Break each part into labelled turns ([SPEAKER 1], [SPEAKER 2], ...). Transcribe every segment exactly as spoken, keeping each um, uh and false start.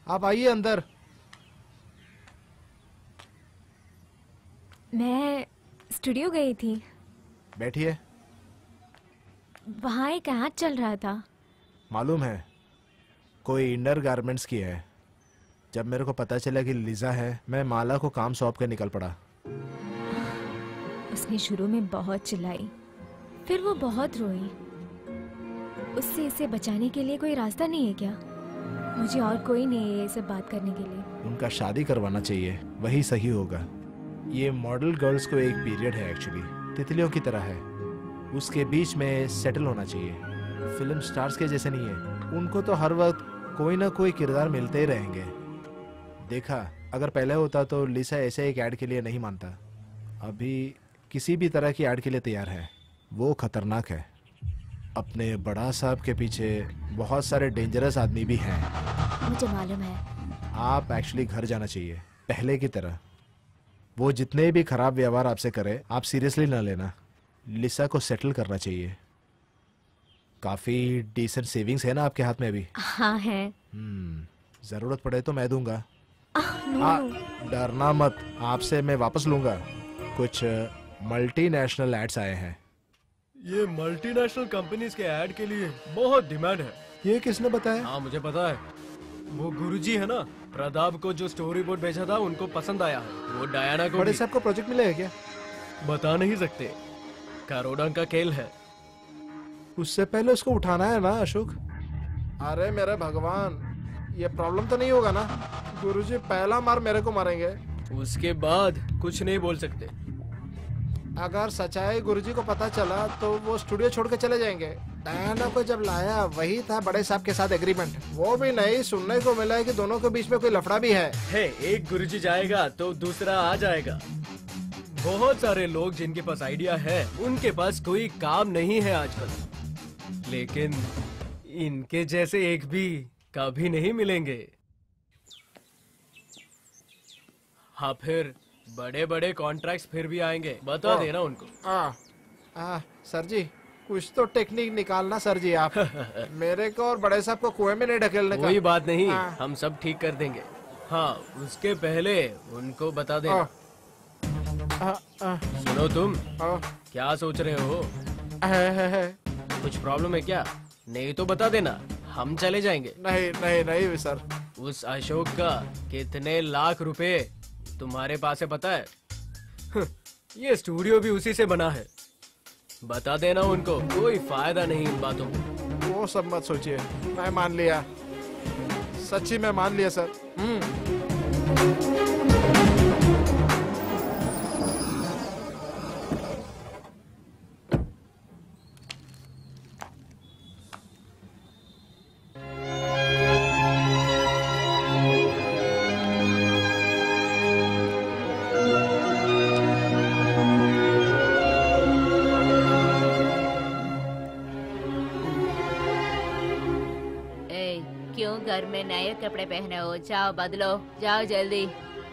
[SPEAKER 1] आप आइए अंदर।
[SPEAKER 2] मैं स्टूडियो गई थी।
[SPEAKER 1] बैठिए।
[SPEAKER 2] वहाँ एक ऐड चल रहा था।
[SPEAKER 1] मालूम है, कोई इनर गारमेंट्स की है। जब मेरे को पता चला कि लिजा है, मैं माला को काम सौंप कर निकल पड़ा।
[SPEAKER 2] उसने शुरू में बहुत चिल्लाई, फिर वो बहुत रोई। उससे इसे बचाने के लिए कोई रास्ता नहीं है क्या? मुझे और कोई नहीं है ये सब बात करने के लिए।
[SPEAKER 1] उनका शादी करवाना चाहिए, वही सही होगा। ये मॉडल गर्ल्स को एक पीरियड है एक्चुअली, तितलियों की तरह है। उसके बीच में सेटल होना चाहिए। फिल्म स्टार्स के जैसे नहीं है, उनको तो हर वक्त कोई ना कोई किरदार मिलते ही रहेंगे। देखा, अगर पहले होता तो लिसा ऐसे एक ऐड के लिए नहीं मानता। अभी किसी भी तरह की ऐड के लिए तैयार है। वो खतरनाक है। अपने बड़ा साहब के पीछे बहुत सारे डेंजरस आदमी भी हैं।
[SPEAKER 2] मुझे मालूम है।
[SPEAKER 1] आप एक्चुअली घर जाना चाहिए, पहले की तरह। वो जितने भी खराब व्यवहार आपसे करे, आप सीरियसली ना लेना। लिसा को सेटल करना चाहिए। काफी डिसेंट सेविंग्स है ना आपके हाथ में अभी?
[SPEAKER 2] हाँ है।
[SPEAKER 1] हम्म, जरूरत पड़े तो मैं दूंगा।
[SPEAKER 2] No,
[SPEAKER 1] ah,
[SPEAKER 2] no.
[SPEAKER 1] डरना मत, आपसे मैं वापस लूंगा। कुछ मल्टीनेशनल एड्स आए हैं।
[SPEAKER 3] ये मल्टीनेशनल कंपनीज के ऐड के लिए बहुत डिमांड है।
[SPEAKER 1] ये किसने बताया?
[SPEAKER 3] हाँ मुझे पता है। वो गुरुजी है ना, प्रताप को जो स्टोरी बोर्ड भेजा था उनको पसंद आया है। वो डायना को
[SPEAKER 1] बड़े
[SPEAKER 3] भी।
[SPEAKER 1] साहब को प्रोजेक्ट मिला है क्या?
[SPEAKER 3] बता नहीं सकते, करोड़ों का खेल है।
[SPEAKER 1] उससे पहले उसको उठाना है ना अशोक। अरे मेरे भगवान, ये प्रॉब्लम तो नहीं होगा ना? गुरुजी पहला मार मेरे को मारेंगे।
[SPEAKER 3] उसके बाद कुछ नहीं बोल सकते।
[SPEAKER 1] अगर सच्चाई गुरुजी को पता चला तो वो स्टूडियो छोड़ के चले जाएंगे। डायना को जब लाया वही था बड़े साहब के साथ एग्रीमेंट। वो भी नहीं, सुनने को मिला है कि दोनों के बीच में कोई लफड़ा भी है।
[SPEAKER 3] है, एक गुरुजी जाएगा तो दूसरा आ जाएगा। बहुत सारे लोग जिनके पास आइडिया है, उनके पास कोई काम नहीं है आजकल। लेकिन इनके जैसे एक भी कभी नहीं मिलेंगे। हाँ, फिर बड़े बड़े कॉन्ट्रैक्ट्स फिर भी आएंगे, बता देना उनको।
[SPEAKER 1] आ, आ, सर जी कुछ तो टेक्निक निकालना सर जी आप। मेरे को और बड़े साहब को कुएं में नहीं ढकेलने का।
[SPEAKER 3] कोई बात नहीं,
[SPEAKER 1] आ,
[SPEAKER 3] हम सब ठीक कर देंगे। हाँ, उसके पहले उनको बता देना।
[SPEAKER 1] आ, आ,
[SPEAKER 3] सुनो तुम,
[SPEAKER 1] आ,
[SPEAKER 3] क्या सोच रहे हो?
[SPEAKER 1] है, है, है।
[SPEAKER 3] कुछ प्रॉब्लम है क्या? नहीं तो बता देना, हम चले जाएंगे।
[SPEAKER 1] नहीं नहीं नहीं सर।
[SPEAKER 3] उस अशोक का कितने लाख रुपए तुम्हारे पास है पता है? ये स्टूडियो भी उसी से बना है। बता देना उनको, कोई फायदा नहीं इन बातों में।
[SPEAKER 1] वो सब मत सोचिए, मैं मान लिया। सच्ची मैं मान लिया सर। हम्म।
[SPEAKER 4] घर में नए कपड़े पहने हो, जाओ बदलो, जाओ जल्दी।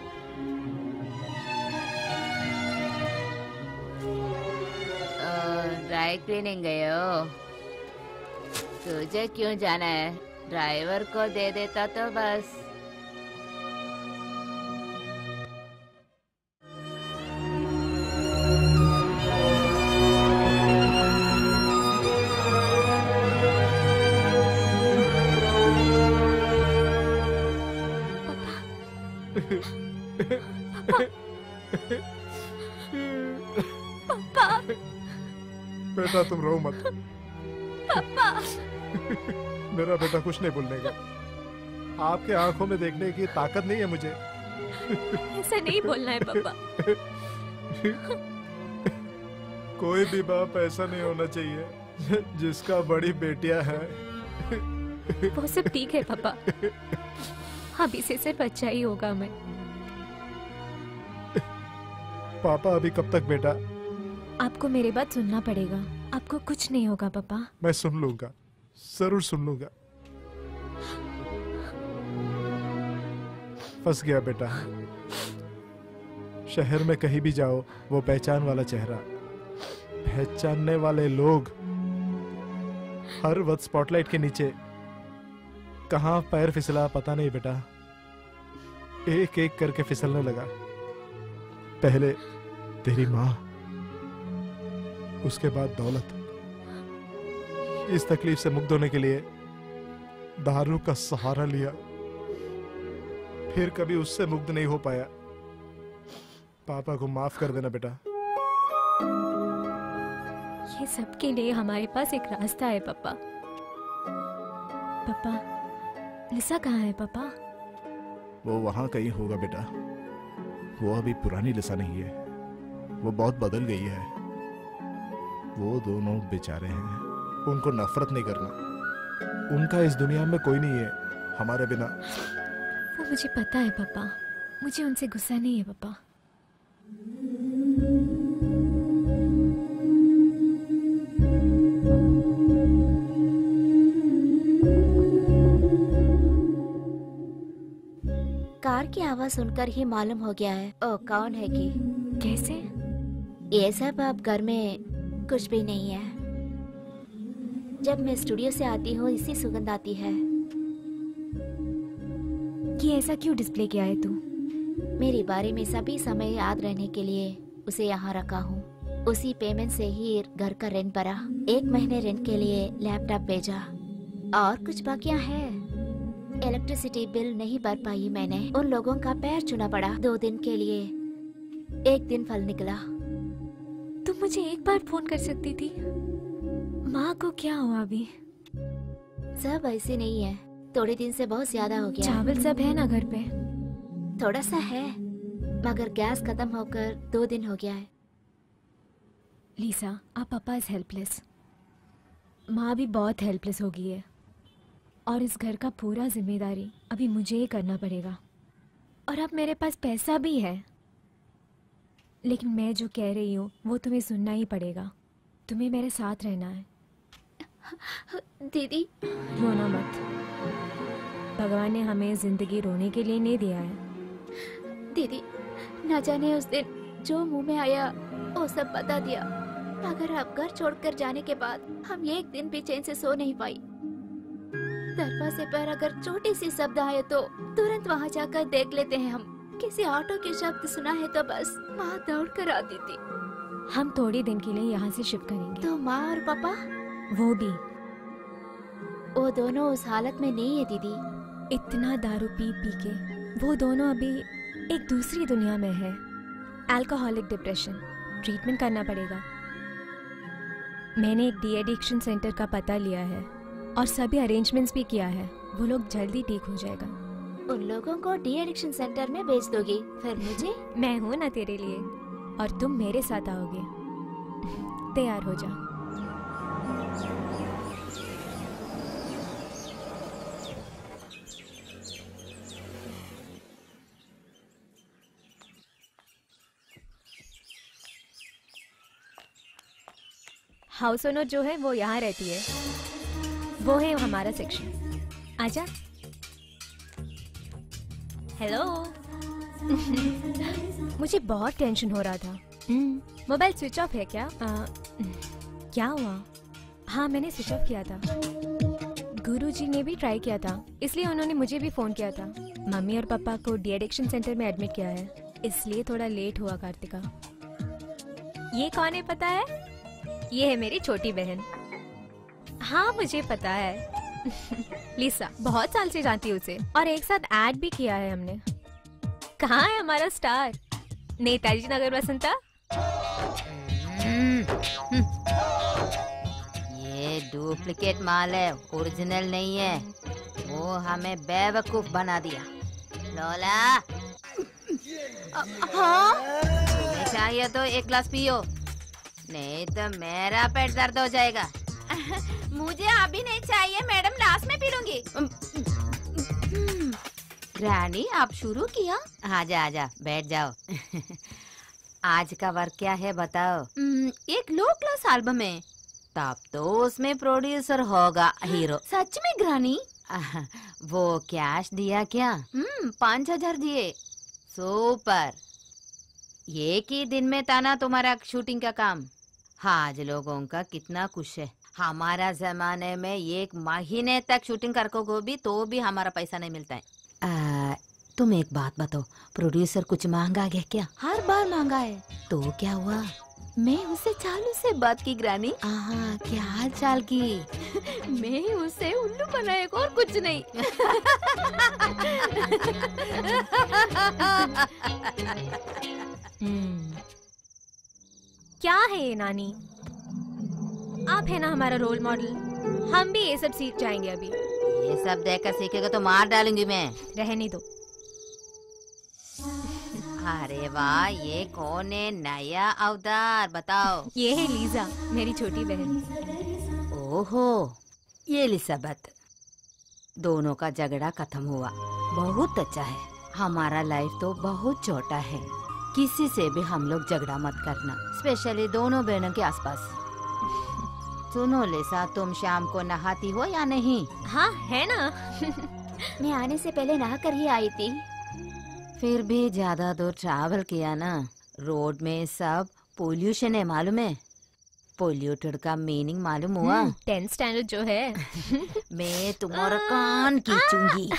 [SPEAKER 4] ड्राई क्लीनिंग गए हो? तुझे क्यों जाना है? ड्राइवर को दे देता तो बस।
[SPEAKER 2] पापा।
[SPEAKER 1] बेटा तुम रो मत।
[SPEAKER 2] पापा।
[SPEAKER 1] मेरा बेटा कुछ नहीं बोलने का। आपके आंखों में देखने की ताकत नहीं है मुझे।
[SPEAKER 2] ऐसा नहीं बोलना है पापा।
[SPEAKER 1] कोई भी बाप ऐसा नहीं होना चाहिए जिसका बड़ी बेटियां है।
[SPEAKER 2] वो सब ठीक है पापा, अभी से सिर्फ अच्छा ही होगा। मैं
[SPEAKER 1] पापा अभी कब तक बेटा?
[SPEAKER 2] आपको मेरी बात सुनना पड़ेगा। आपको कुछ नहीं होगा पापा।
[SPEAKER 1] मैं सुन लूंगा, जरूर सुन लूंगा। फंस गया बेटा। शहर में कहीं भी जाओ, वो पहचान वाला चेहरा, पहचानने वाले लोग, हर वक्त स्पॉटलाइट के नीचे। कहाँ पैर फिसला पता नहीं बेटा। एक एक करके फिसलने लगा। पहले तेरी माँ, उसके बाद दौलत। इस तकलीफ से मुक्त होने के लिए दारू का सहारा लिया, फिर कभी उससे मुक्त नहीं हो पाया। पापा को माफ कर देना बेटा।
[SPEAKER 2] ये सब के लिए हमारे पास एक रास्ता है पापा। पापा, लिसा कहाँ है पापा?
[SPEAKER 1] वो वहां कहीं होगा बेटा। वो अभी पुरानी लिसा नहीं है, वो बहुत बदल गई है। वो दोनों बेचारे हैं, उनको नफरत नहीं करना। उनका इस दुनिया में कोई नहीं है हमारे बिना।
[SPEAKER 2] वो मुझे पता है पापा, मुझे उनसे गुस्सा नहीं है पापा।
[SPEAKER 5] कार की आवाज सुनकर ही मालूम हो गया है ओ कौन है कि।
[SPEAKER 2] कैसे?
[SPEAKER 5] ये सब अब घर में कुछ भी नहीं है। जब मैं स्टूडियो से आती हूँ इसी सुगंध आती है।
[SPEAKER 2] ये ऐसा क्यों डिस्प्ले किया है तू?
[SPEAKER 5] मेरे बारे में सभी समय याद रहने के लिए उसे यहाँ रखा हूँ। उसी पेमेंट से ही घर का रेंट भरा, एक महीने रेंट के लिए लैपटॉप भेजा और कुछ बाकियाँ है। इलेक्ट्रिसिटी बिल नहीं भर पाई मैंने। उन लोगों का पैर चुना पड़ा दो दिन के लिए। एक दिन फल निकला।
[SPEAKER 2] तुम मुझे एक बार फोन कर सकती थी। माँ को क्या हुआ अभी?
[SPEAKER 5] सब ऐसे नहीं है, थोड़े दिन से बहुत ज्यादा हो गया।
[SPEAKER 2] चावल सब है ना घर पे?
[SPEAKER 5] थोड़ा सा है, मगर गैस खत्म होकर दो दिन हो गया है।
[SPEAKER 2] लीसा, आप पापा इज हेल्पलेस। माँ भी बहुत हेल्पलेस हो गई है और इस घर का पूरा जिम्मेदारी अभी मुझे ही करना पड़ेगा। और अब मेरे पास पैसा भी है, लेकिन मैं जो कह रही हूँ वो तुम्हें सुनना ही पड़ेगा। तुम्हें मेरे साथ रहना है।
[SPEAKER 5] दीदी,
[SPEAKER 2] रोना मत। भगवान ने हमें जिंदगी रोने के लिए नहीं दिया है।
[SPEAKER 5] दीदी, न जाने उस दिन जो मुंह में आया वो सब बता दिया, मगर अब घर छोड़कर जाने के बाद हम एक दिन भी चैन से सो नहीं पाई। दरवाजे पर अगर छोटी सी शब्द आए तो तुरंत वहाँ जाकर देख लेते हैं हम। किसी ऑटो के शब्द सुना है तो बस माँ दौड़ कर आती थी।
[SPEAKER 2] हम थोड़े दिन के लिए यहाँ से शिफ्ट करेंगे।
[SPEAKER 5] तो माँ और पापा?
[SPEAKER 2] वो भी।
[SPEAKER 5] वो दोनों उस हालत में नहीं है दीदी।
[SPEAKER 2] इतना दारू पी पी के वो दोनों अभी एक दूसरी दुनिया में है। अल्कोहलिक डिप्रेशन, ट्रीटमेंट करना पड़ेगा। मैंने एक डी एडिक्शन सेंटर का पता लिया है और सभी अरेंजमेंट्स भी किया है। वो लोग जल्दी ठीक हो जाएगा।
[SPEAKER 5] उन लोगों को डी एडिक्शन सेंटर में भेज दोगी, फिर मुझे?
[SPEAKER 2] मैं हूँ ना तेरे लिए, और तुम मेरे साथ आओगे। तैयार हो जा। हाउस ओनर जो है वो यहाँ रहती है। वो है हमारा सेक्शन। आजा। हेलो। मुझे बहुत टेंशन हो रहा था। मोबाइल स्विच ऑफ है क्या? आ, क्या हुआ? हाँ, मैंने स्विच ऑफ किया था। गुरुजी ने भी ट्राई किया था, इसलिए उन्होंने मुझे भी फोन किया था। मम्मी और पापा को डी एडिक्शन सेंटर में एडमिट किया है, इसलिए थोड़ा लेट हुआ। कार्तिका, ये कौन है पता है? ये है मेरी छोटी बहन। हाँ, मुझे पता है। लिसा, बहुत साल से जानती हूँ उसे, और एक साथ ऐड भी किया है हमने। कहाँ है हमारा स्टार? नेताजी नगर वसंता।
[SPEAKER 4] ये डुप्लीकेट माल है, ओरिजिनल नहीं है। वो हमें बेवकूफ बना दिया। लोला,
[SPEAKER 5] हाँ?
[SPEAKER 4] तुम्हें चाहिए तो एक ग्लास पियो, नहीं तो मेरा पेट दर्द हो जाएगा।
[SPEAKER 5] मुझे अभी नहीं चाहिए मैडम, लास्ट में पी लूंगी।
[SPEAKER 4] ग्रैनी, आप शुरू किया? आजा आजा, बैठ जाओ। आज का वर्क क्या है बताओ?
[SPEAKER 5] एक लो क्लास एल्बम है।
[SPEAKER 4] तब तो उसमें प्रोड्यूसर होगा हीरो।
[SPEAKER 5] सच में ग्रानी?
[SPEAKER 4] वो कैश दिया क्या?
[SPEAKER 5] हम्म पाँच हजार दिए।
[SPEAKER 4] सुपर। एक ही दिन में था ना तुम्हारा शूटिंग का काम। आज लोगों का कितना खुश है। हमारा जमाने में एक महीने तक शूटिंग करको को भी तो भी हमारा पैसा नहीं मिलता है। आ, तुम एक बात बताओ, प्रोड्यूसर कुछ मांगा गया क्या? हर बार मांगा है, तो क्या हुआ?
[SPEAKER 5] मैं उससे चालू से बात की ग्रानी।
[SPEAKER 4] हाँ, क्या हाल चाल की?
[SPEAKER 5] मैं उससे उल्लू बनाएगा और कुछ नहीं।
[SPEAKER 2] हम्म, क्या है ये नानी? आप है ना हमारा रोल मॉडल, हम भी ये सब सीख जाएंगे अभी।
[SPEAKER 4] ये सब देखकर सीखेगा तो मार डालूंगी मैं।
[SPEAKER 2] रहने दो।
[SPEAKER 4] अरे वाह, ये कौन है नया अवतार, बताओ।
[SPEAKER 2] ये है लीजा, मेरी छोटी बहन।
[SPEAKER 4] ओहो, ये एलिजाबेथ। दोनों का झगड़ा खत्म हुआ, बहुत अच्छा है। हमारा लाइफ तो बहुत छोटा है, किसी से भी हम लोग झगड़ा मत करना, स्पेशली दोनों बहनों के आसपास। सुनो लिसा, तुम शाम को नहाती हो या नहीं?
[SPEAKER 2] हाँ है ना।
[SPEAKER 5] मैं आने से पहले नहा कर ही आई थी।
[SPEAKER 4] फिर भी ज्यादा दूर ट्रैवल किया ना, रोड में सब पोल्यूशन है, मालूम है? पोल्यूटेड का मीनिंग मालूम हुआ?
[SPEAKER 2] टेंथ स्टैंडर्ड जो है।
[SPEAKER 4] मैं तुम्हारा कान खींचूंगी।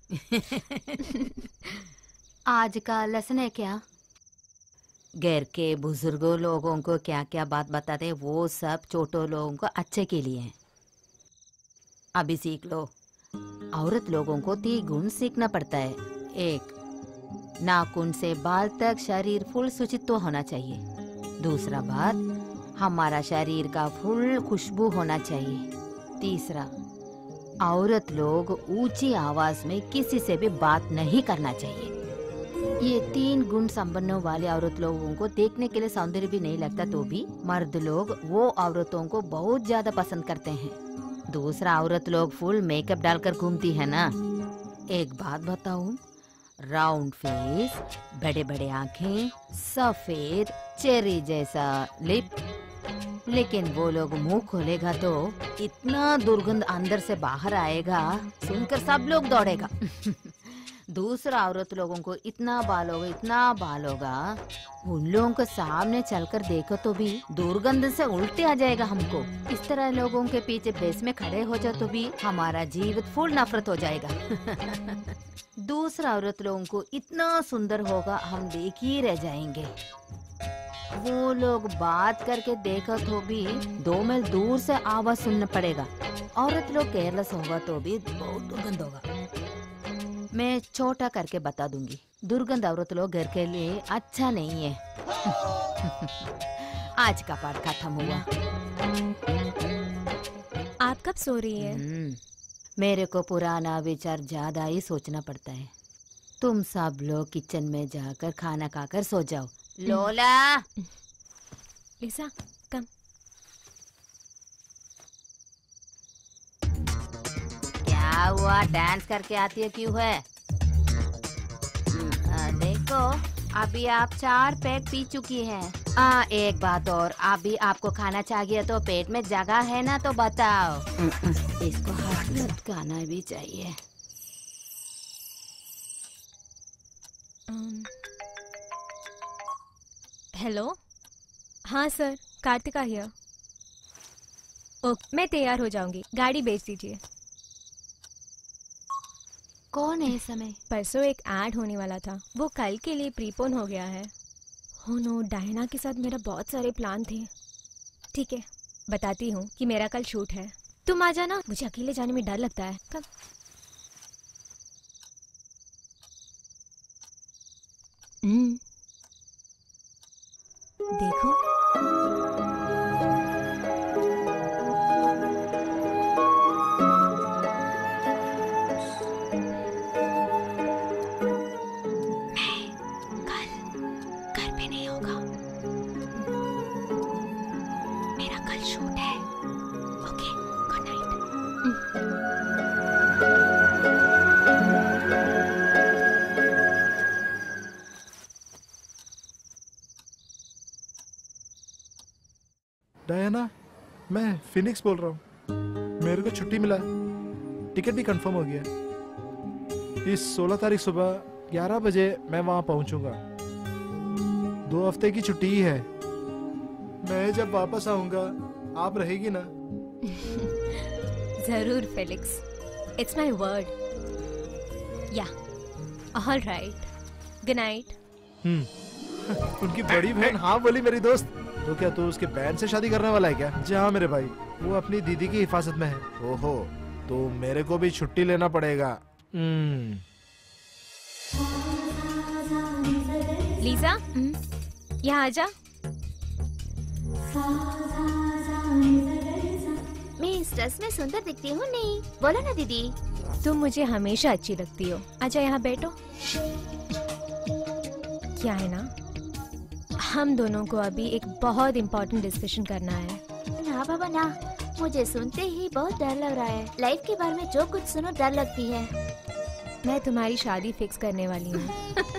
[SPEAKER 4] आज का लेसन है क्या? घर के बुजुर्गों लोगों को क्या क्या बात बताते, वो सब छोटो लोगों को अच्छे के लिए है। अभी सीख लो। औरत लोगों को तीन गुण सीखना पड़ता है। एक, नाखून से बाल तक शरीर फुल शुचित्व होना चाहिए। दूसरा बात, हमारा शरीर का फुल खुशबू होना चाहिए। तीसरा, औरत लोग ऊंची आवाज में किसी से भी बात नहीं करना चाहिए। ये तीन गुण संपन्न वाले औरत लोगों को देखने के लिए सौंदर्य भी नहीं लगता, तो भी मर्द लोग वो औरतों को बहुत ज्यादा पसंद करते हैं। दूसरा, औरत लोग फुल मेकअप डालकर घूमती है ना। एक बात बताऊं, राउंड फेस, बड़े बड़े आंखें, सफेद चेरी जैसा लिप, लेकिन वो लोग मुंह खोलेगा तो इतना दुर्गंध अंदर से बाहर आएगा, सुनकर सब लोग दौड़ेगा। दूसरा, औरत लोगों को इतना बाल होगा, इतना बाल होगा, उन लोगों के सामने चलकर देखो तो भी दुर्गंध से उल्टे आ जाएगा हमको। इस तरह लोगों के पीछे बेस में खड़े हो जाओ तो भी हमारा जीवित फुल नफरत हो जाएगा। दूसरा, औरत लोगों को इतना सुंदर होगा, हम देख ही रह जाएंगे। वो लोग बात करके देखो तो भी दो मील दूर से आवाज सुनना पड़ेगा। औरत लोग केयरलेस होगा तो भी बहुत दुर्गंध होगा। मैं छोटा करके बता दूंगी, दुर्गंध औरत लोग घर के लिए अच्छा नहीं है। आज का पाठ खत्म हुआ।
[SPEAKER 2] आप कब सो रही है?
[SPEAKER 4] मेरे को पुराना विचार ज्यादा ही सोचना पड़ता है। तुम सब लोग किचन में जाकर खाना खाकर सो जाओ। लोला,
[SPEAKER 2] लिसा कम।
[SPEAKER 4] क्या हुआ, डांस करके आती है क्यों है? आ, देखो, अभी आप चार पैक पी चुकी हैं। आ, एक बात और, अभी आपको खाना चाहिए तो पेट में जगह है ना, तो बताओ। इसको हाथ लटकाना भी चाहिए।
[SPEAKER 2] हेलो, हाँ सर, कार्तिका हियर। ओके, मैं तैयार हो जाऊंगी, गाड़ी भेज दीजिए।
[SPEAKER 5] कौन है इस समय?
[SPEAKER 2] परसों एक ऐड होने वाला था, वो कल के लिए प्रीपोन हो गया है। हो नो, डायना के साथ मेरा बहुत सारे प्लान थे। ठीक है, बताती हूँ कि मेरा कल शूट है, तुम आ जाना। मुझे अकेले जाने में डर लगता है। कब? हम्म, देखो
[SPEAKER 1] डायना, मैं फिनिक्स बोल रहा हूँ। मेरे को छुट्टी मिला, टिकट भी कंफर्म हो गया। इस सोलह तारीख सुबह ग्यारह बजे मैं वहाँ पहुँचूंगा। दो हफ्ते की छुट्टी ही है। मैं जब वापस आऊँगा आप रहेगी ना?
[SPEAKER 2] जरूर फेलिक्स, इट्स माय वर्ड। या all right, good night.
[SPEAKER 1] Hmm उनकी बड़ी बहन हाँ बोली मेरी दोस्त। तो क्या तू उसके बहन से शादी करने वाला है क्या? जी हाँ मेरे भाई, वो अपनी दीदी की हिफाजत में है। ओहो, तो मेरे को भी छुट्टी लेना पड़ेगा। हम्म
[SPEAKER 2] लीजा, यहाँ आजा।
[SPEAKER 5] मैं इस ड्रेस में सुंदर दिखती हूँ नहीं? बोलो ना दीदी।
[SPEAKER 2] तुम मुझे हमेशा अच्छी लगती हो। आजा यहाँ बैठो। क्या है ना, हम दोनों को अभी एक बहुत इम्पोर्टेंट डिस्कशन करना है।
[SPEAKER 5] ना बाबा ना, मुझे सुनते ही बहुत डर लग रहा है। लाइफ के बारे में जो कुछ सुनो डर लगती है।
[SPEAKER 2] मैं तुम्हारी शादी फिक्स करने वाली हूँ।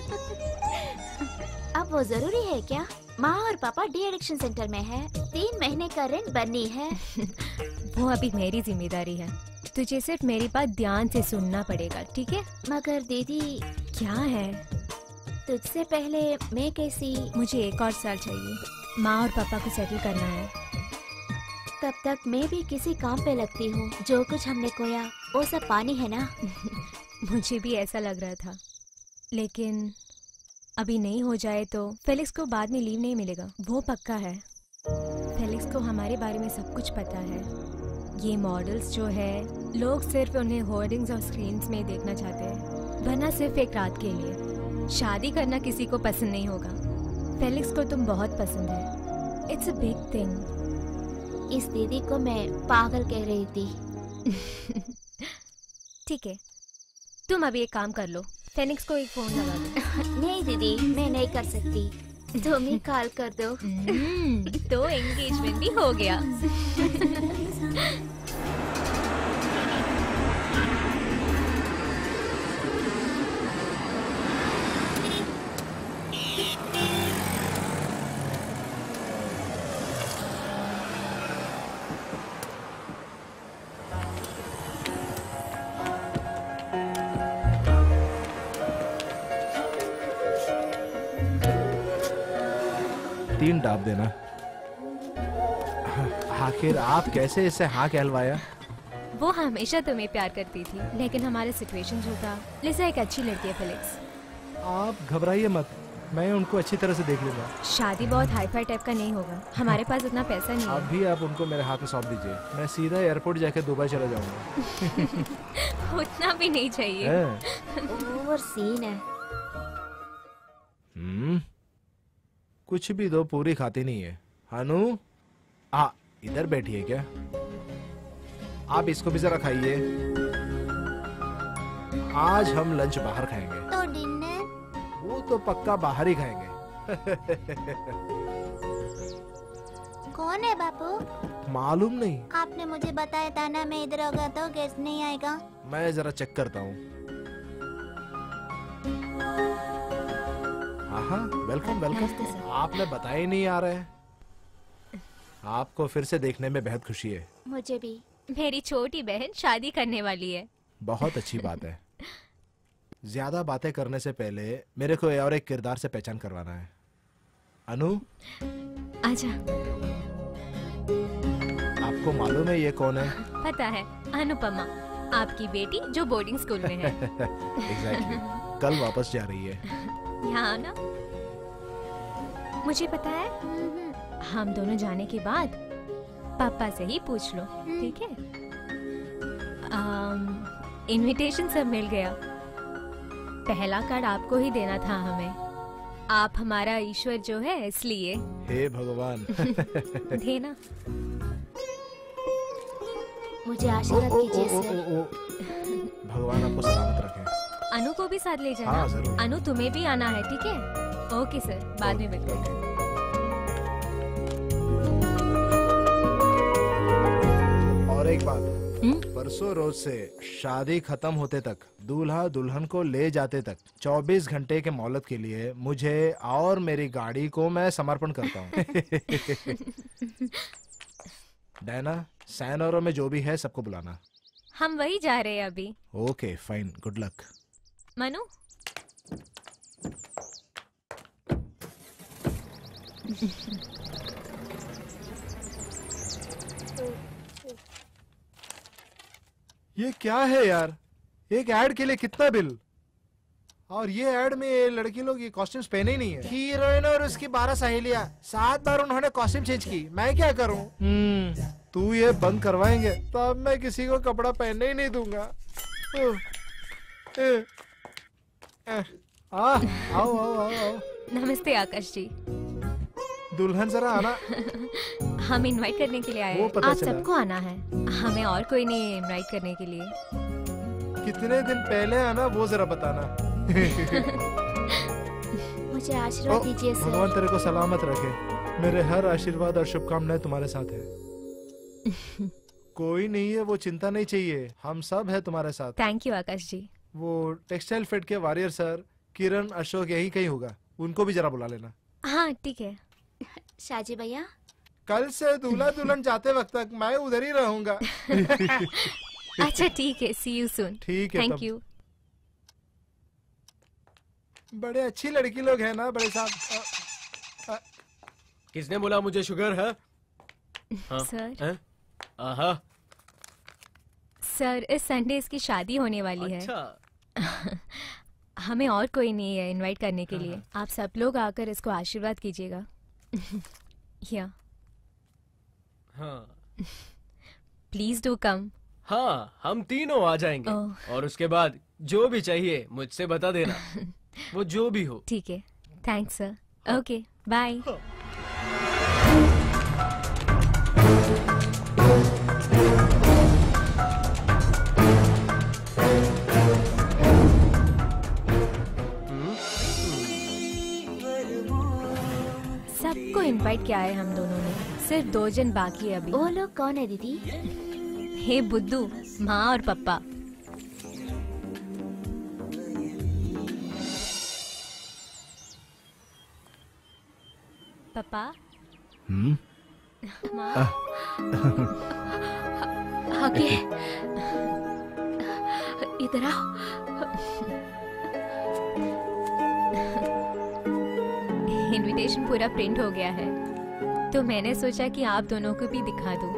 [SPEAKER 5] अब वो जरूरी है क्या? माँ और पापा डी एडिक्शन सेंटर में है, तीन महीने का रेंट बननी है।
[SPEAKER 2] वो अभी मेरी जिम्मेदारी है, तुझे सिर्फ मेरी बात ध्यान से सुनना पड़ेगा, ठीक है?
[SPEAKER 5] मगर दीदी,
[SPEAKER 2] क्या है?
[SPEAKER 5] तुझसे पहले मैं कैसी?
[SPEAKER 2] मुझे एक और साल चाहिए, माँ और पापा को सेटल करना है।
[SPEAKER 5] तब तक मैं भी किसी काम पे लगती हूँ। जो कुछ हमने खोया वो सब पानी है ना।
[SPEAKER 2] मुझे भी ऐसा लग रहा था, लेकिन अभी नहीं हो जाए तो फेलिक्स को बाद में लीव नहीं मिलेगा, वो पक्का है। फेलिक्स को हमारे बारे में सब कुछ पता है। ये मॉडल्स जो है, लोग सिर्फ उन्हें होर्डिंग्स और स्क्रीन्स में देखना चाहते हैं, वरना सिर्फ एक रात के लिए। शादी करना किसी को पसंद नहीं होगा। फेलिक्स को तुम बहुत पसंद है। It's a big thing.
[SPEAKER 5] इस दीदी को मैं पागल कह रही थी।
[SPEAKER 2] ठीक है, तुम अभी एक काम कर लो, फेनिक्स को एक फोन लगा दो।
[SPEAKER 5] नहीं दीदी, मैं नहीं कर सकती, तुम ही कॉल कर दो।
[SPEAKER 2] तो एंगेजमेंट भी हो गया।
[SPEAKER 1] तीन डाब देना। आखिर आप कैसे इससे हाँ कहलवाया?
[SPEAKER 2] वो हमेशा तुम्हें प्यार करती थी, लेकिन हमारे सिचुएशन जो था। लिसा एक अच्छी लड़की है फेलिक्स।
[SPEAKER 1] आप घबराइए मत, मैं उनको अच्छी तरह से देख लूंगा।
[SPEAKER 2] शादी बहुत हाई फाई टाइप का नहीं होगा, हमारे पास उतना पैसा नहीं है।
[SPEAKER 1] अभी आप उनको मेरे हाथ में सौंप दीजिए, मैं सीधा एयरपोर्ट जाके दुबई चला जाऊंगा।
[SPEAKER 2] उतना भी नहीं चाहिए।
[SPEAKER 5] ओवर सीन है।
[SPEAKER 1] हम्म कुछ भी दो, पूरी खाती नहीं है। अनु, आ इधर बैठी है क्या? आप इसको भी जरा खाइए। आज हम लंच बाहर खाएंगे।
[SPEAKER 5] तो डिनर?
[SPEAKER 1] वो तो पक्का बाहर ही खाएंगे।
[SPEAKER 5] कौन है बापू?
[SPEAKER 1] मालूम नहीं।
[SPEAKER 5] आपने मुझे बताया था ना, मैं इधर होगा तो गेस्ट नहीं आएगा।
[SPEAKER 1] मैं जरा चेक करता हूँ। हाँ, वेलकम वेलकम। आपने बताया ही नहीं आ रहे हैं। आपको फिर से देखने में बेहद खुशी है।
[SPEAKER 5] मुझे भी।
[SPEAKER 2] मेरी छोटी बहन शादी करने वाली है।
[SPEAKER 1] बहुत अच्छी बात है। ज्यादा बातें करने से पहले मेरे को और एक किरदार से पहचान करवाना है। अनु,
[SPEAKER 2] आजा।
[SPEAKER 1] आपको मालूम है ये कौन है?
[SPEAKER 2] पता है, अनुपमा, आपकी बेटी जो बोर्डिंग स्कूल में है।
[SPEAKER 1] एग्जैक्टली, कल वापस जा रही है।
[SPEAKER 2] यहाँ ना, मुझे पता है, हम दोनों जाने के बाद पापा से ही पूछ लो, ठीक है? इनविटेशन सब मिल गया। पहला कार्ड आपको ही देना था हमें। आप हमारा ईश्वर जो है, इसलिए।
[SPEAKER 1] हे भगवान।
[SPEAKER 2] देना।
[SPEAKER 5] मुझे आशीर्वाद कीजिए सर।
[SPEAKER 1] भगवान आपको सलामत रखे।
[SPEAKER 2] अनु को भी साथ ले जाना।
[SPEAKER 1] हाँ, जरूर।
[SPEAKER 2] अनु, तुम्हें भी आना है, ठीक है? ओके सर, बाद में मिलते हैं।
[SPEAKER 1] और एक बात,
[SPEAKER 2] हुँ?
[SPEAKER 1] परसों रोज से शादी खत्म होते तक, दूल्हा दुल्हन को ले जाते तक चौबीस घंटे के मोहलत के लिए मुझे और मेरी गाड़ी को मैं समर्पण करता हूँ। डायना, सैनोरो में जो भी है सबको बुलाना।
[SPEAKER 2] हम वही जा रहे हैं अभी।
[SPEAKER 1] Okay fine, good luck.
[SPEAKER 2] Manu,
[SPEAKER 1] ये क्या है यार? एक ऐड के लिए कितना बिल? और ये ऐड में ये लड़की लोग ये कॉस्ट्यूम्स पहने ही नहीं है। हीरोइन और उसकी बारह सहेलियां, सात बार उन्होंने कॉस्ट्यूम चेंज की, मैं क्या करूं? हम्म, तू ये बंद करवाएंगे तब मैं किसी को कपड़ा पहनने ही नहीं दूंगा। आ, आओ आओ आओ आओ।
[SPEAKER 2] नमस्ते आकाश जी।
[SPEAKER 1] दुल्हन जरा आना।
[SPEAKER 2] हम इनवाइट करने के लिए आए
[SPEAKER 1] वो
[SPEAKER 2] हैं।
[SPEAKER 1] पता
[SPEAKER 2] आप
[SPEAKER 1] चला।
[SPEAKER 2] सबको आना है, हमें और कोई नहीं इनवाइट करने के लिए।
[SPEAKER 1] कितने दिन पहले आना वो जरा बताना।
[SPEAKER 5] मुझे आशीर्वाद
[SPEAKER 1] ओ,
[SPEAKER 5] दीजिए सर।
[SPEAKER 1] भगवान तेरे को सलामत रखे। मेरे हर आशीर्वाद और शुभकामनाएं तुम्हारे साथ है। कोई नहीं है, वो चिंता नहीं चाहिए, हम सब है तुम्हारे साथ।
[SPEAKER 2] Thank you Akash ji.
[SPEAKER 1] वो टेक्सटाइल फिट के वॉरियर सर किरण अशोक यही कहीं होगा, उनको भी जरा बुला लेना।
[SPEAKER 2] हाँ ठीक है।
[SPEAKER 5] शाहजी भैया,
[SPEAKER 1] कल से दूल्हा दुल्हन जाते वक्त तक मैं उधर ही रहूंगा।
[SPEAKER 2] अच्छा ठीक है, सी यू सून।
[SPEAKER 1] ठीक है
[SPEAKER 2] थैंक
[SPEAKER 1] तब।
[SPEAKER 2] यू।
[SPEAKER 1] बड़े अच्छी लड़की लोग हैं ना बड़े साहब।
[SPEAKER 3] किसने बोला मुझे शुगर है? हाँ,
[SPEAKER 2] सर
[SPEAKER 3] हैं? आहा,
[SPEAKER 2] सर इस संडे इसकी शादी होने वाली है।
[SPEAKER 3] अच्छा।
[SPEAKER 2] हमें और कोई नहीं है इनवाइट करने के लिए। आप सब लोग आकर इसको आशीर्वाद कीजिएगा। या
[SPEAKER 3] हाँ
[SPEAKER 2] प्लीज डू कम।
[SPEAKER 3] हाँ, हम तीनों आ जाएंगे।
[SPEAKER 2] ओह।
[SPEAKER 3] और उसके बाद जो भी चाहिए मुझसे बता देना, वो जो भी हो।
[SPEAKER 2] ठीक है, थैंक्स सर। Okay bye. सबको इनवाइट किया है हम दोनों ने, सिर्फ दो जन बाकी है अभी।
[SPEAKER 5] वो लोग कौन है दीदी?
[SPEAKER 2] हे बुद्धू, माँ और पापा। पापा,
[SPEAKER 1] हम्म,
[SPEAKER 2] माँ,
[SPEAKER 5] आगे इधर आओ।
[SPEAKER 2] इनविटेशन पूरा प्रिंट हो गया है, तो मैंने सोचा कि आप दोनों को भी दिखा दूं।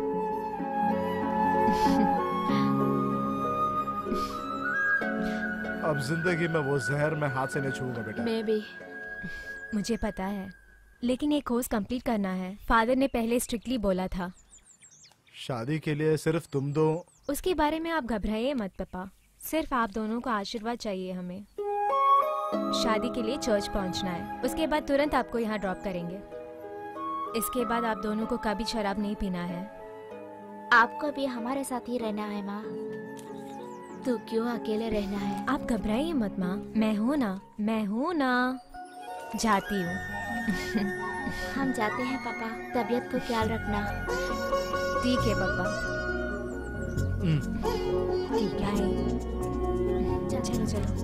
[SPEAKER 1] अब जिंदगी में वो जहर मैं हाथ से नहीं छूऊंगा बेटा।
[SPEAKER 5] मैं भी।
[SPEAKER 2] मुझे पता है, लेकिन एक कोर्स कंप्लीट करना है। फादर ने पहले स्ट्रिक्टली बोला था।
[SPEAKER 1] शादी के लिए सिर्फ तुम दो।
[SPEAKER 2] उसके बारे में आप घबराइए मत पापा, सिर्फ आप दोनों को आशीर्वाद चाहिए हमें। शादी के लिए चर्च पहुंचना है, उसके बाद तुरंत आपको यहाँ ड्रॉप करेंगे। इसके बाद आप दोनों को कभी शराब नहीं पीना है।
[SPEAKER 5] आपको भी हमारे साथ ही रहना है माँ। तू क्यों अकेले रहना है?
[SPEAKER 2] आप घबराइए मत माँ, मैं हूँ ना, मैं हूँ ना। जाती हूँ।
[SPEAKER 5] हम जाते हैं पापा, तबीयत को ख्याल रखना।
[SPEAKER 2] ठीक है पापा। ठीक है, चलो चलो।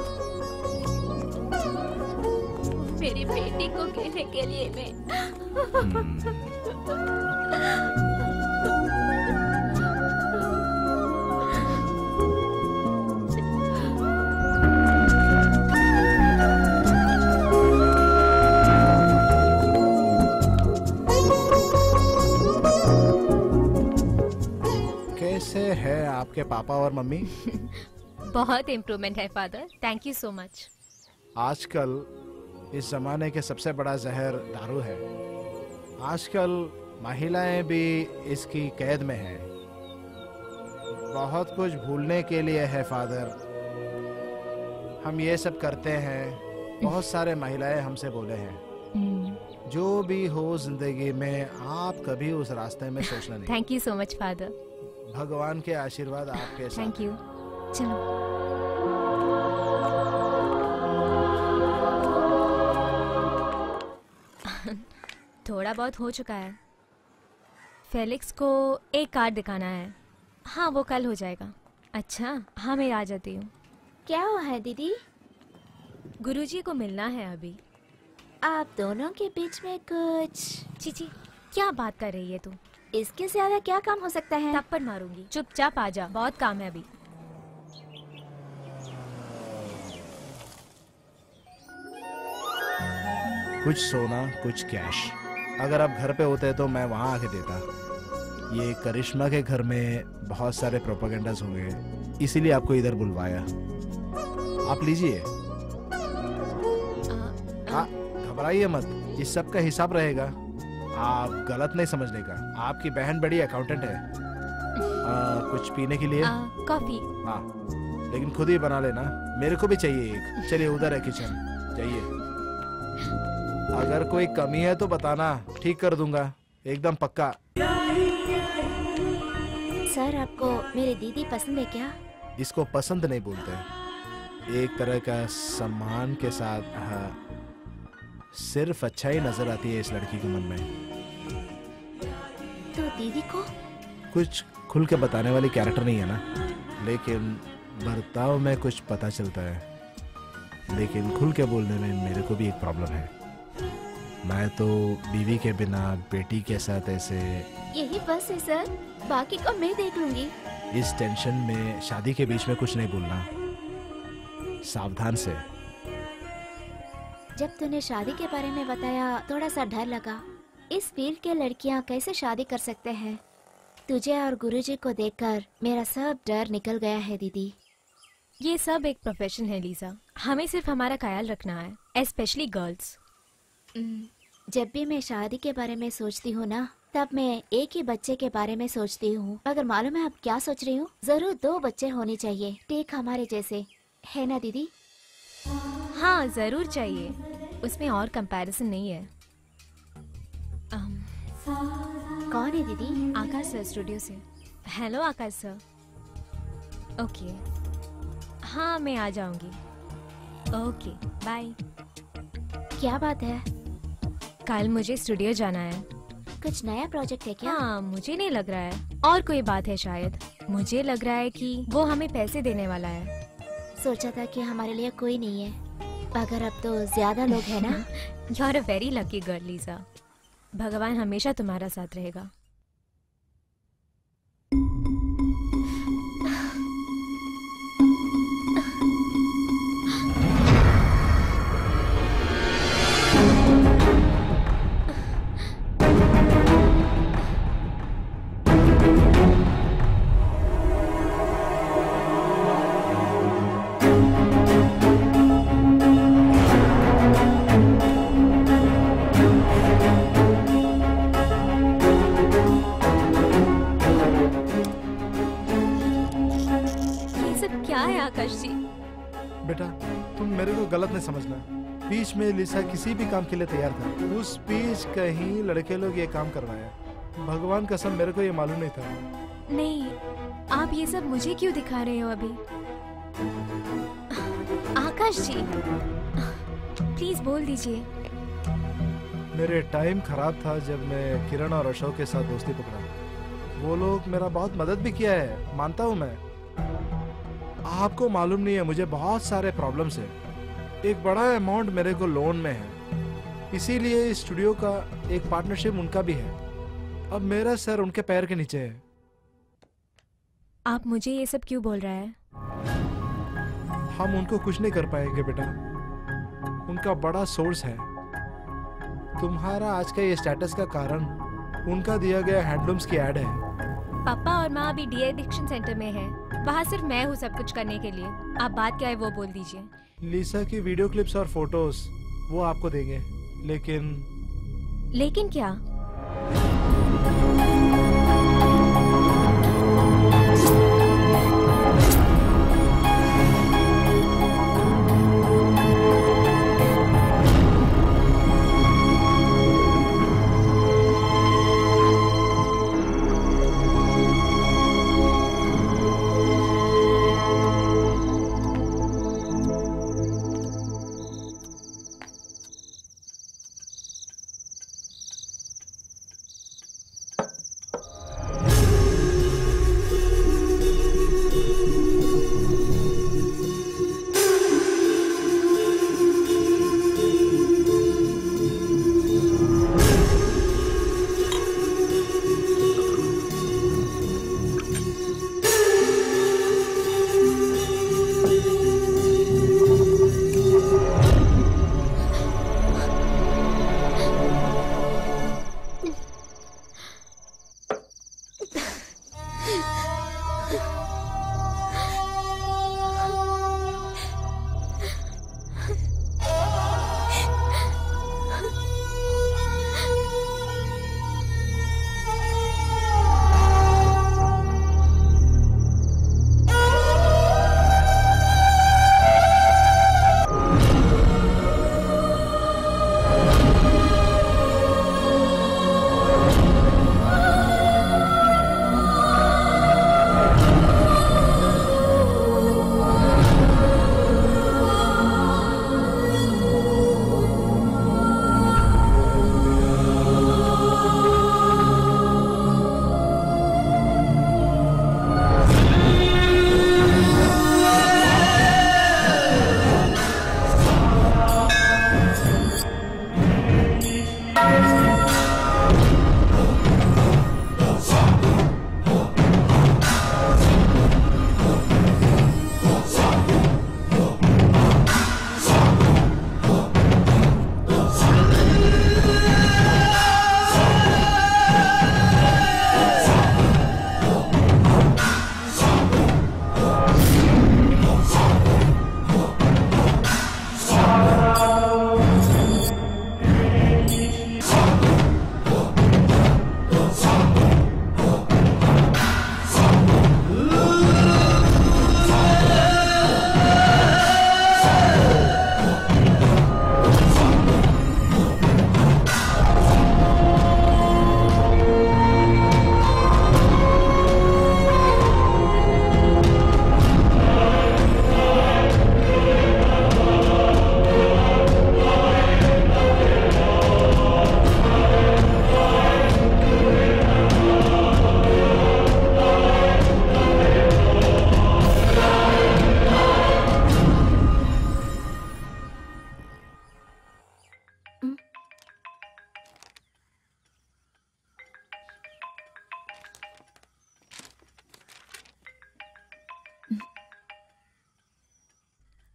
[SPEAKER 5] मेरी बेटी को कहने के लिए मैं
[SPEAKER 1] कैसे है आपके पापा और मम्मी?
[SPEAKER 2] बहुत इम्प्रूवमेंट है father, thank you so much.
[SPEAKER 1] आजकल इस जमाने के सबसे बड़ा जहर दारू है। आजकल महिलाएं भी इसकी कैद में हैं। बहुत कुछ भूलने के लिए है फादर, हम ये सब करते हैं। बहुत सारे महिलाएं हमसे बोले हैं, जो भी हो जिंदगी में आप कभी उस रास्ते में सोचना नहीं।
[SPEAKER 2] Thank you so much father.
[SPEAKER 1] भगवान के आशीर्वाद आपके साथ।
[SPEAKER 2] Thank you. चलो। थोड़ा बहुत हो चुका है। फेलिक्स को एक कार्ड दिखाना है। हाँ वो कल हो जाएगा। अच्छा हाँ मैं आ जाती हूँ।
[SPEAKER 5] क्या हुआ है दीदी?
[SPEAKER 2] गुरुजी को मिलना है अभी।
[SPEAKER 5] आप दोनों के बीच में कुछ?
[SPEAKER 2] चीची क्या बात कर रही है तू?
[SPEAKER 5] इसके ज्यादा क्या काम हो सकता है?
[SPEAKER 2] थप्पड़ मारूंगी। चुपचाप आ जा, बहुत काम है अभी।
[SPEAKER 1] कुछ सोना कुछ कैश। अगर आप घर पे होते तो मैं वहां आके देता। ये करिश्मा के घर में बहुत सारे प्रोपेगेंडास होंगे, इसीलिए आपको इधर बुलवाया। आप लीजिए। हाँ, घबराइए मत, इस सब का हिसाब रहेगा। आप गलत नहीं समझने का, आपकी बहन बड़ी अकाउंटेंट है। आ, कुछ पीने के लिए?
[SPEAKER 2] कॉफी।
[SPEAKER 1] हाँ, लेकिन खुद ही बना लेना, मेरे को भी चाहिए एक। चलिए उधर है किचन, जाइए। अगर कोई कमी है तो बताना, ठीक कर दूंगा, एकदम पक्का।
[SPEAKER 5] सर, आपको मेरी दीदी पसंद है क्या?
[SPEAKER 1] इसको पसंद नहीं बोलते, एक तरह का सम्मान के साथ। हाँ, सिर्फ अच्छा ही नजर आती है इस लड़की के मन में।
[SPEAKER 5] तो दीदी को?
[SPEAKER 1] कुछ खुल के बताने वाली कैरेक्टर नहीं है ना, लेकिन बर्ताव में कुछ पता चलता है। लेकिन खुल के बोलने में मेरे को भी एक प्रॉब्लम है। मैं तो बीवी के बिना बेटी के साथ ऐसे।
[SPEAKER 5] यही बस है सर, बाकी को मैं देख लूंगी।
[SPEAKER 1] इस टेंशन में शादी के बीच में कुछ नहीं बोलना, सावधान से।
[SPEAKER 5] जब तूने शादी के बारे में बताया थोड़ा सा डर लगा। इस फील्ड के लड़कियां कैसे शादी कर सकते हैं? तुझे और गुरुजी को देखकर मेरा सब डर निकल गया है दीदी।
[SPEAKER 2] ये सब एक प्रोफेशन है लीजा, हमें सिर्फ हमारा ख्याल रखना है, स्पेशली गर्ल्स।
[SPEAKER 5] जब भी मैं शादी के बारे में सोचती हूँ ना, तब मैं एक ही बच्चे के बारे में सोचती हूँ। अगर मालूम है अब क्या सोच रही हूँ? जरूर दो बच्चे होने चाहिए, ठीक हमारे जैसे, है ना दीदी?
[SPEAKER 2] हाँ जरूर चाहिए, उसमें और कंपैरिजन नहीं है। um,
[SPEAKER 5] कौन है दीदी?
[SPEAKER 2] आकाश सर स्टूडियो से। Hello Akash sir. ओके, हाँ मैं आ जाऊंगी। Okay bye.
[SPEAKER 5] क्या बात है?
[SPEAKER 2] कल मुझे स्टूडियो जाना है।
[SPEAKER 5] कुछ नया प्रोजेक्ट है क्या?
[SPEAKER 2] हाँ, मुझे नहीं लग रहा है, और कोई बात है शायद। मुझे लग रहा है कि वो हमें पैसे देने वाला है।
[SPEAKER 5] सोचा था कि हमारे लिए कोई नहीं है, मगर अब तो ज्यादा लोग हैं ना।
[SPEAKER 2] You are a very lucky girl Lisa, भगवान हमेशा तुम्हारा साथ रहेगा।
[SPEAKER 1] बेटा तुम मेरे को गलत नहीं समझना, बीच में लिसा किसी भी काम के लिए तैयार था। उस बीच कहीं लड़के लोग ये काम करवाया, भगवान कसम मेरे को ये मालूम नहीं था।
[SPEAKER 2] नहीं, आप ये सब मुझे क्यों दिखा रहे हो अभी? आकाश जी प्लीज बोल दीजिए।
[SPEAKER 1] मेरे टाइम खराब था जब मैं किरण और अशोक के साथ दोस्ती पकड़ा। वो लोग मेरा बहुत मदद भी किया है, मानता हूँ मैं। आपको मालूम नहीं है, मुझे बहुत सारे प्रॉब्लम्स है। एक बड़ा अमाउंट मेरे को लोन में है, इसीलिए स्टूडियो का एक पार्टनरशिप उनका भी है। अब मेरा सर उनके पैर के नीचे है।
[SPEAKER 2] आप मुझे ये सब क्यों बोल रहा है?
[SPEAKER 1] हम उनको कुछ नहीं कर पाएंगे बेटा, उनका बड़ा सोर्स है। तुम्हारा आज का ये स्टेटस का कारण उनका दिया गया हैंडलूम्स की एड है।
[SPEAKER 2] पापा और माँ अभी डी एडिक्शन सेंटर में है, वहाँ सिर्फ मैं हूँ सब कुछ करने के लिए। आप बात क्या है वो बोल दीजिए।
[SPEAKER 1] लिसा की वीडियो क्लिप्स और फोटोज वो आपको देंगे, लेकिन
[SPEAKER 2] लेकिन क्या?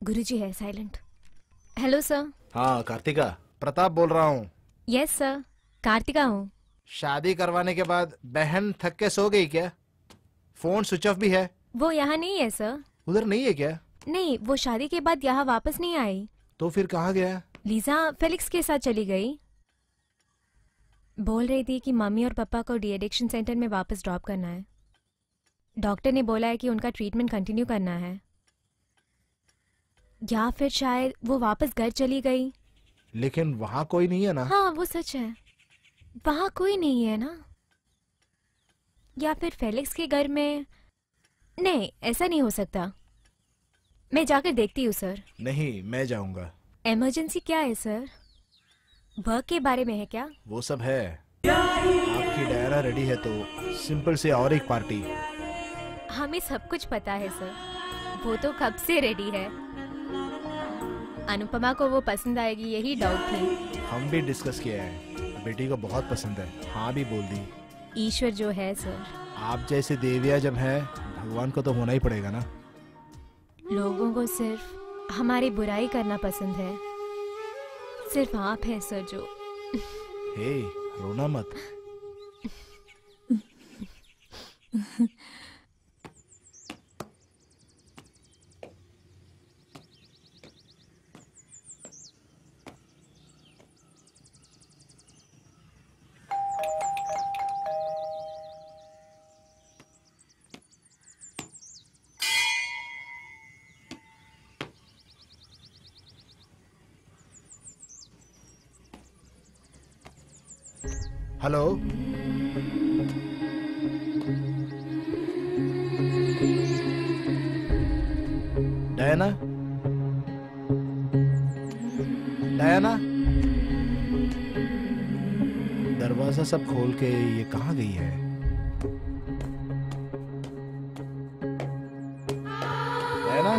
[SPEAKER 2] गुरुजी है साइलेंट। Hello sir.
[SPEAKER 1] हाँ कार्तिका, प्रताप बोल रहा हूँ।
[SPEAKER 2] यस सर, कार्तिका हूँ।
[SPEAKER 1] शादी करवाने के बाद बहन थक के सो गई क्या? फोन स्विच ऑफ भी है।
[SPEAKER 2] वो यहाँ नहीं है सर।
[SPEAKER 1] उधर नहीं है क्या?
[SPEAKER 2] नहीं, वो शादी के बाद यहाँ वापस नहीं आई।
[SPEAKER 1] तो फिर कहाँ गया?
[SPEAKER 2] लीजा फेलिक्स के साथ चली गई। बोल रही थी कि मम्मी और पापा को डी एडिक्शन सेंटर में वापस ड्रॉप करना है। डॉक्टर ने बोला है कि उनका ट्रीटमेंट कंटिन्यू करना है, या फिर शायद वो वापस घर चली गई।
[SPEAKER 1] लेकिन वहाँ कोई नहीं है ना?
[SPEAKER 2] हाँ वो सच है, वहाँ कोई नहीं है ना। या फिर फेलिक्स के घर में। नहीं, ऐसा नहीं हो सकता। मैं जाकर देखती हूँ सर।
[SPEAKER 1] नहीं, मैं जाऊंगा।
[SPEAKER 2] इमरजेंसी क्या है सर? वर्क के बारे में है क्या?
[SPEAKER 1] वो सब है। आपकी डायरा रेडी है तो सिंपल से और एक पार्टी।
[SPEAKER 2] हमें सब कुछ पता है सर, वो तो कब से रेडी है। अनुपमा को वो पसंद आएगी, यही डाउट थी।
[SPEAKER 1] हम भी डिस्कस किया है, बेटी को बहुत पसंद है। हाँ भी बोल दी।
[SPEAKER 2] ईश्वर जो है सर।
[SPEAKER 1] आप जैसे देविया जब है, भगवान को तो होना ही पड़ेगा ना।
[SPEAKER 2] लोगों को सिर्फ हमारी बुराई करना पसंद है। सिर्फ आप हैं सर जो।
[SPEAKER 1] हे, रोना मत। Hello, Diana? डायना? दरवाजा सब खोल के ये कहाँ गई है? Diana?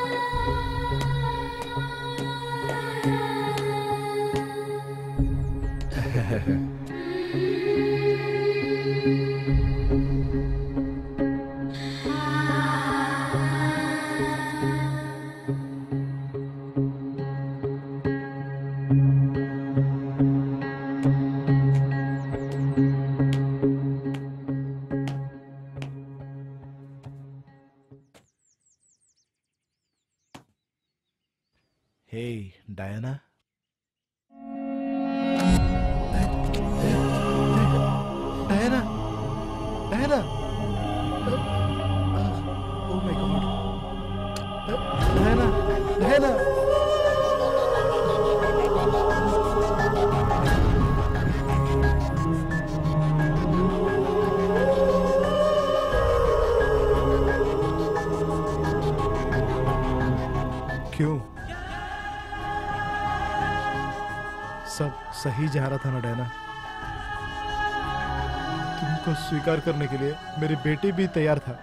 [SPEAKER 1] Hey Diana? Diana? Diana? Oh my God. Diana? Diana? क्यों? सब सही जा रहा था ना डायना? तुमको स्वीकार करने के लिए मेरी बेटी भी तैयार था।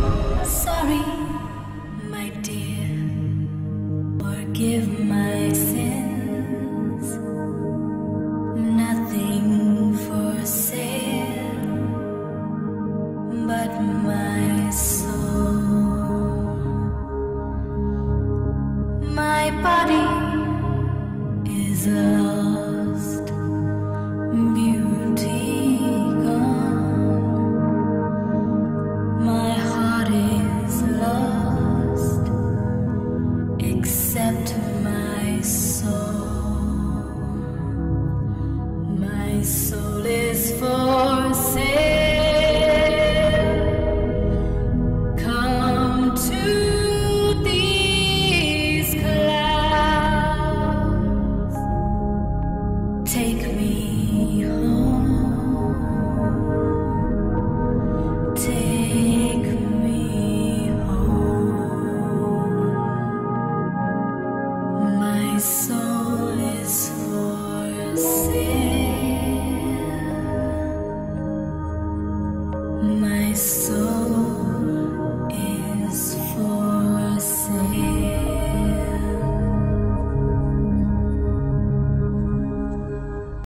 [SPEAKER 6] Sorry, my dear, forgive my sin. My soul is for